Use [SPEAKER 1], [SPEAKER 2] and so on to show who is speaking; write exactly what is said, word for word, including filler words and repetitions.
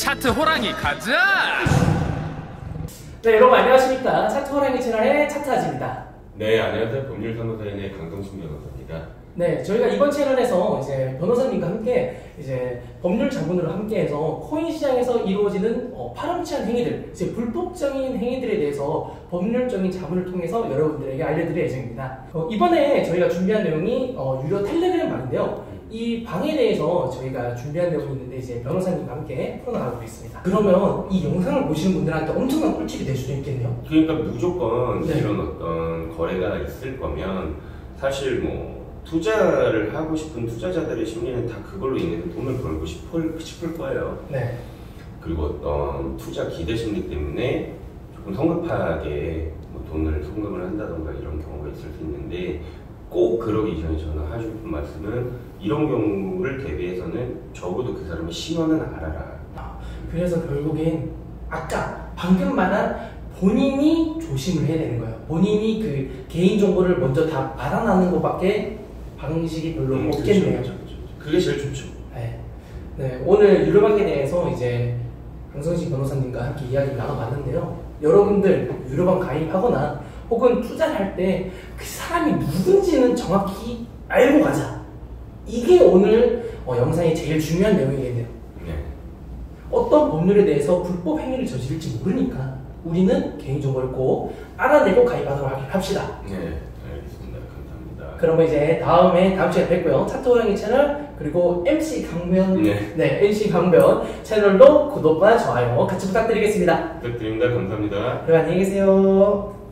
[SPEAKER 1] 차트 호랑이 가자!
[SPEAKER 2] 네, 여러분 안녕하십니까. 차트 호랑이 채널의 차트아지입니다.
[SPEAKER 3] 네, 안녕하세요. 법률사무소인의 강동순 변호사입니다.
[SPEAKER 2] 네, 저희가 이번 채널에서 이제 변호사님과 함께 이제 법률 자문으로 함께해서 코인 시장에서 이루어지는 어, 파렴치한 행위들, 이제 불법적인 행위들에 대해서 법률적인 자문을 통해서 여러분들에게 알려드릴 예정입니다. 어, 이번에 저희가 준비한 내용이 어, 유료 텔레그램 방인데요. 이 방에 대해서 저희가 준비한 내용이 있는데 이제 변호사님과 함께 풀어나가고 있습니다. 그러면 이 영상을 보시는 분들한테 엄청난 꿀팁이 될 수도 있겠네요.
[SPEAKER 3] 그러니까 무조건
[SPEAKER 2] 네.
[SPEAKER 3] 이런 어떤 거래가 있을 거면 사실 뭐 투자를 하고 싶은 투자자들의 심리는 다 그걸로 인해서 돈을 벌고 싶을, 싶을 거예요.
[SPEAKER 2] 네.
[SPEAKER 3] 그리고 어떤 투자 기대 심리 때문에 조금 성급하게 뭐 돈을 송금을 한다던가 이런 경우가 있을 수 있는데 꼭 그러기 전에 저는 하고 싶은 말씀은 이런 경우를 대비해서는 적어도 그 사람의 신원은 알아라.
[SPEAKER 2] 아, 그래서 결국엔 아까 방금 말한 본인이 조심을 해야 되는 거예요. 본인이 그 개인정보를 먼저 다 받아나는 것밖에 방식이 별로
[SPEAKER 3] 음,
[SPEAKER 2] 없겠네요.
[SPEAKER 3] 그렇죠, 그렇죠. 그게 제일 좋죠.
[SPEAKER 2] 네. 네, 오늘 유료방에 대해서 이제 강성식 변호사님과 함께 이야기를 나눠봤는데요. 여러분들 유료방 가입하거나 혹은 투자를 할 때 그 사람이 누군지는 정확히 알고 가자. 이게 오늘 어, 영상의 제일 중요한 내용이겠네요.
[SPEAKER 3] 네.
[SPEAKER 2] 어떤 법률에 대해서 불법 행위를 저지를지 모르니까 우리는 개인정보를 꼭 알아내고 가입하도록 합시다.
[SPEAKER 3] 네, 알겠습니다. 감사합니다.
[SPEAKER 2] 그러면 이제 다음에 다음 시간에 뵙고요. 차트 호랑이 채널 그리고 엠씨 강변
[SPEAKER 3] 네.
[SPEAKER 2] 네 엠씨 강변 채널도 구독과 좋아요 같이 부탁드리겠습니다.
[SPEAKER 3] 부탁드립니다. 감사합니다.
[SPEAKER 2] 그럼 안녕히 계세요.